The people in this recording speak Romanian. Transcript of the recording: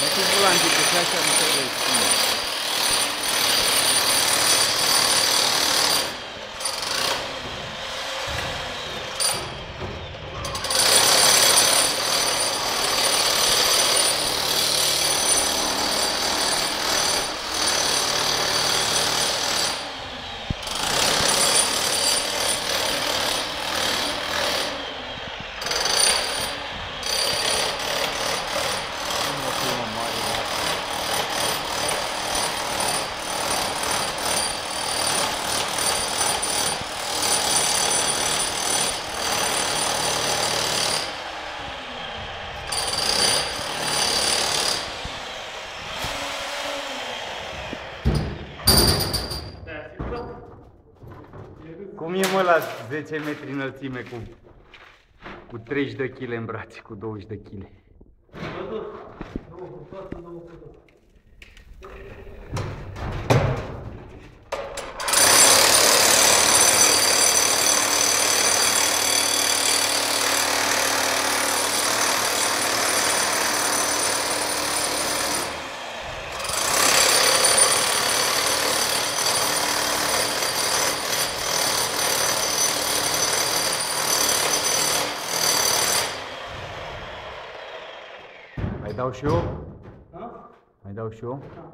Cu volantul, că așa nu se vede. Cum e mă la 10 metri înălțime cu 30 de kg în brațe, cu 20 de kg? Mai dau și eu? Da? Mai dau și eu? Da.